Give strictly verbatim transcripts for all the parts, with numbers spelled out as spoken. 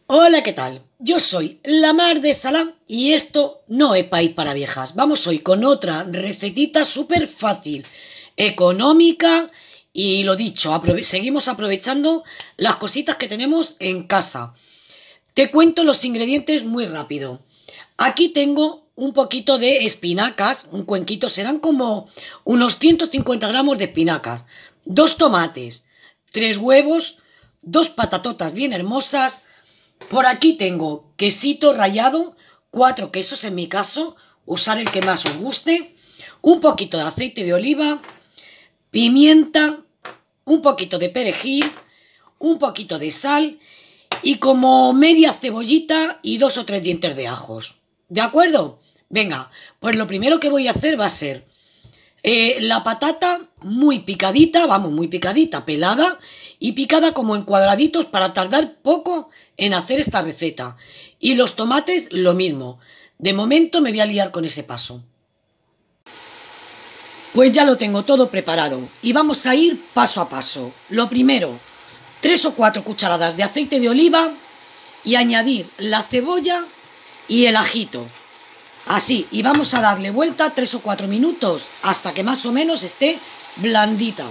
Hola, ¿qué tal? Yo soy la Mar de Salam y esto no es país para viejas. Vamos hoy con otra recetita súper fácil, económica y lo dicho, aprove- seguimos aprovechando las cositas que tenemos en casa. Te cuento los ingredientes muy rápido. Aquí tengo un poquito de espinacas, un cuenquito, serán como unos ciento cincuenta gramos de espinacas, dos tomates, tres huevos, dos patatotas bien hermosas. Por aquí tengo quesito rallado, cuatro quesos en mi caso, usar el que más os guste, un poquito de aceite de oliva, pimienta, un poquito de perejil, un poquito de sal y como media cebollita y dos o tres dientes de ajos. ¿De acuerdo? Venga, pues lo primero que voy a hacer va a ser eh, la patata muy picadita, vamos, muy picadita, pelada y picada como en cuadraditos para tardar poco en hacer esta receta. Y los tomates lo mismo. De momento me voy a liar con ese paso. Pues ya lo tengo todo preparado y vamos a ir paso a paso. Lo primero, tres o cuatro cucharadas de aceite de oliva y añadir la cebolla y el ajito. Así, y vamos a darle vuelta tres o cuatro minutos hasta que más o menos esté blandita.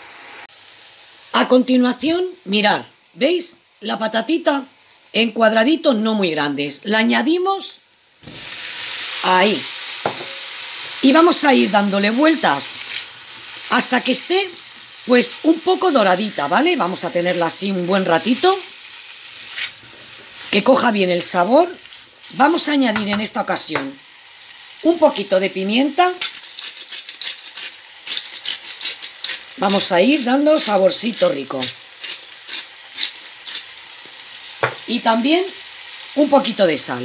A continuación, mirad, ¿veis? La patatita en cuadraditos no muy grandes. La añadimos ahí. Y vamos a ir dándole vueltas hasta que esté pues un poco doradita, ¿vale? Vamos a tenerla así un buen ratito. Que coja bien el sabor. Vamos a añadir en esta ocasión un poquito de pimienta. Vamos a ir dando saborcito rico. Y también un poquito de sal.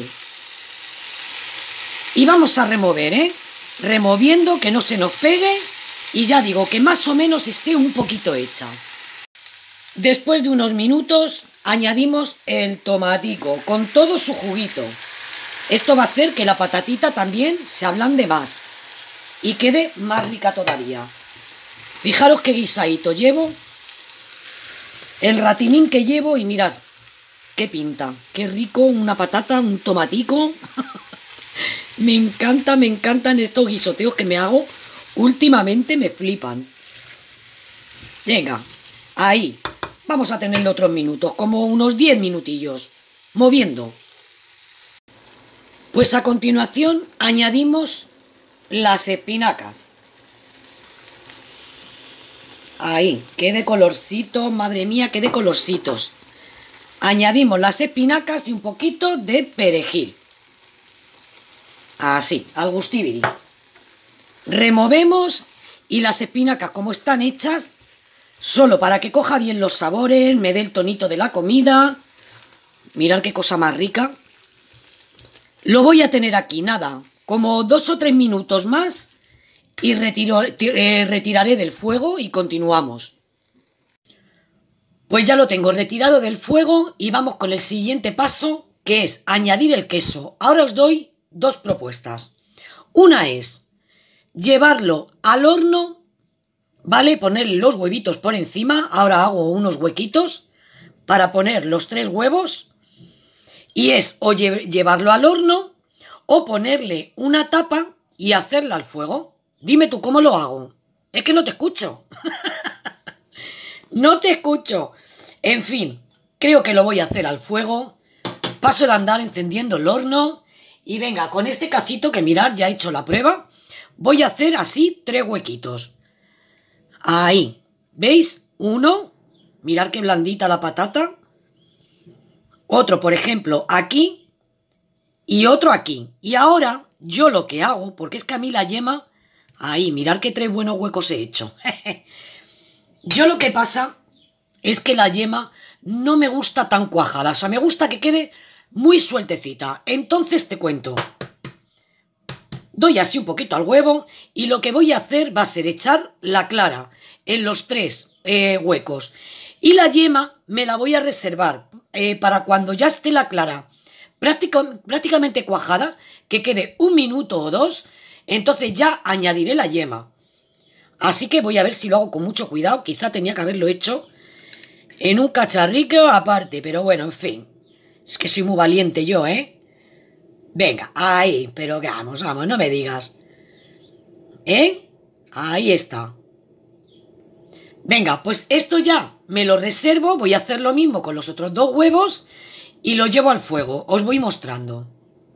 Y vamos a remover, ¿eh? Removiendo que no se nos pegue. Y ya digo que más o menos esté un poquito hecha. Después de unos minutos añadimos el tomatico con todo su juguito. Esto va a hacer que la patatita también se ablande más y quede más rica todavía. Fijaros qué guisadito llevo, el ratinín que llevo y mirad qué pinta, qué rico, una patata, un tomatico. Me encanta, me encantan estos guisoteos que me hago últimamente, me flipan. Venga, ahí, vamos a tenerlo otros minutos, como unos diez minutillos, moviendo. Pues a continuación añadimos las espinacas. Ahí, qué de colorcito, madre mía, qué de colorcitos. Añadimos las espinacas y un poquito de perejil. Así, al gustibiri. Removemos y las espinacas como están hechas, solo para que coja bien los sabores, me dé el tonito de la comida. Mirad qué cosa más rica. Lo voy a tener aquí, nada, como dos o tres minutos más y retiro, eh, retiraré del fuego y continuamos. Pues ya lo tengo retirado del fuego y vamos con el siguiente paso, que es añadir el queso. Ahora os doy dos propuestas. Una es llevarlo al horno, ¿vale? Ponerle los huevitos por encima. Ahora hago unos huequitos para poner los tres huevos. Y es o lle- llevarlo al horno o ponerle una tapa y hacerla al fuego. Dime tú, ¿cómo lo hago? Es que no te escucho. No te escucho. En fin, creo que lo voy a hacer al fuego. Paso de andar encendiendo el horno. Y venga, con este cacito que mirad, ya he hecho la prueba. Voy a hacer así tres huequitos. Ahí. ¿Veis? Uno. Mirad qué blandita la patata. Otro, por ejemplo, aquí y otro aquí. Y ahora yo lo que hago, porque es que a mí la yema, ahí, mirad qué tres buenos huecos he hecho. Yo lo que pasa es que la yema no me gusta tan cuajada, o sea, me gusta que quede muy sueltecita. Entonces te cuento. Doy así un poquito al huevo y lo que voy a hacer va a ser echar la clara en los tres eh, huecos. Y la yema me la voy a reservar eh, para cuando ya esté la clara práctica, prácticamente cuajada, que quede un minuto o dos, entonces ya añadiré la yema. Así que voy a ver si lo hago con mucho cuidado. Quizá tenía que haberlo hecho en un cacharrico aparte, pero bueno, en fin. Es que soy muy valiente yo, ¿eh? Venga, ahí, pero vamos, vamos, no me digas. ¿Eh? Ahí está. Venga, pues esto ya me lo reservo, voy a hacer lo mismo con los otros dos huevos y los llevo al fuego, os voy mostrando.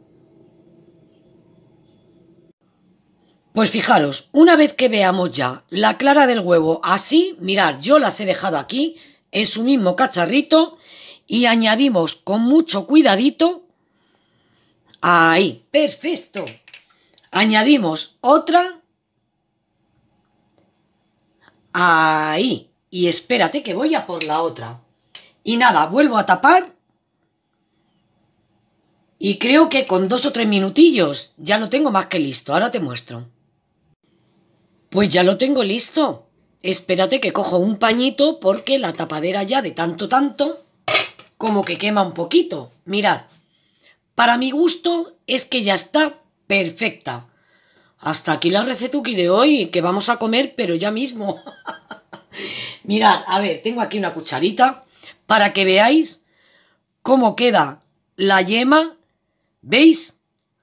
Pues fijaros, una vez que veamos ya la clara del huevo así, mirad, yo las he dejado aquí en su mismo cacharrito y añadimos con mucho cuidadito, ahí, perfecto, añadimos otra, ahí, y espérate que voy a por la otra. Y nada, vuelvo a tapar y creo que con dos o tres minutillos ya lo tengo más que listo, ahora te muestro. Pues ya lo tengo listo. Espérate que cojo un pañito porque la tapadera ya de tanto tanto como que quema un poquito. Mirad, para mi gusto es que ya está perfecta. Hasta aquí la recetuki de hoy que vamos a comer pero ya mismo. Mirad, a ver, tengo aquí una cucharita para que veáis cómo queda la yema. ¿Veis?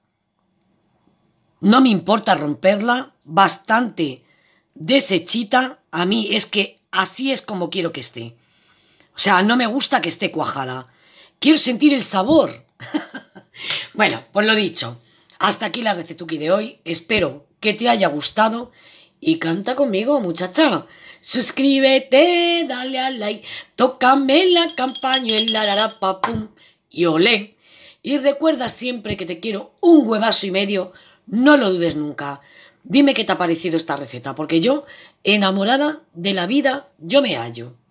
No me importa romperla, bastante deshechita. A mí es que así es como quiero que esté. O sea, no me gusta que esté cuajada. Quiero sentir el sabor. Bueno, pues lo dicho. Hasta aquí la recetuki de hoy. Espero que te haya gustado. Y canta conmigo, muchacha. Suscríbete, dale al like, tócame la campañuela, lararapapum, y olé. Y recuerda siempre que te quiero un huevazo y medio. No lo dudes nunca. Dime qué te ha parecido esta receta, porque yo, enamorada de la vida, yo me hallo.